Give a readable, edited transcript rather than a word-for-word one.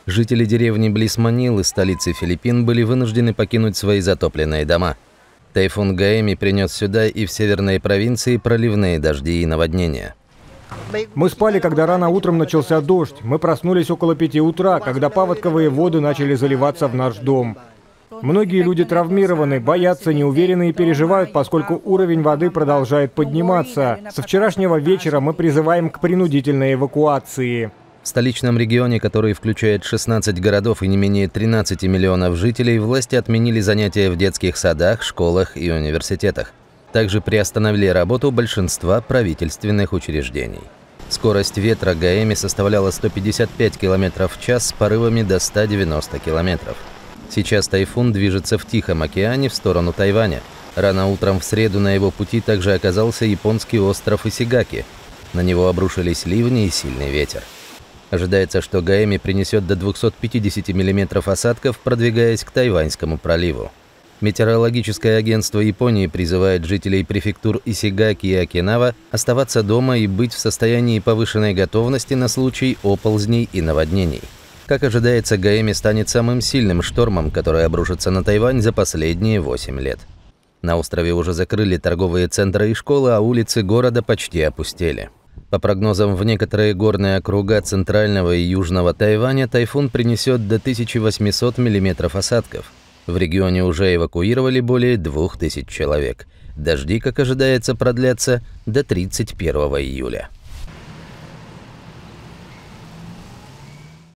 Жители деревни близ Манилы, столицы Филиппин, были вынуждены покинуть свои затопленные дома. Тайфун Гаэми принес сюда и в северные провинции проливные дожди и наводнения. Мы спали, когда рано утром начался дождь. Мы проснулись около 5 утра, когда паводковые воды начали заливаться в наш дом. Многие люди травмированы, боятся, неуверены и переживают, поскольку уровень воды продолжает подниматься. Со вчерашнего вечера мы призываем к принудительной эвакуации. В столичном регионе, который включает 16 городов и не менее 13 миллионов жителей, власти отменили занятия в детских садах, школах и университетах. Также приостановили работу большинства правительственных учреждений. Скорость ветра Гаэми составляла 155 км в час с порывами до 190 км. Сейчас тайфун движется в Тихом океане в сторону Тайваня. Рано утром в среду на его пути также оказался японский остров Исигаки. На него обрушились ливни и сильный ветер. Ожидается, что Гаэми принесет до 250 мм осадков, продвигаясь к Тайваньскому проливу. Метеорологическое агентство Японии призывает жителей префектур Исигаки и Окинава оставаться дома и быть в состоянии повышенной готовности на случай оползней и наводнений. Как ожидается, Гаэми станет самым сильным штормом, который обрушится на Тайвань за последние 8 лет. На острове уже закрыли торговые центры и школы, а улицы города почти опустели. По прогнозам, в некоторые горные округа центрального и южного Тайваня тайфун принесет до 1800 мм осадков. В регионе уже эвакуировали более 2000 человек. Дожди, как ожидается, продлятся до 31 июля.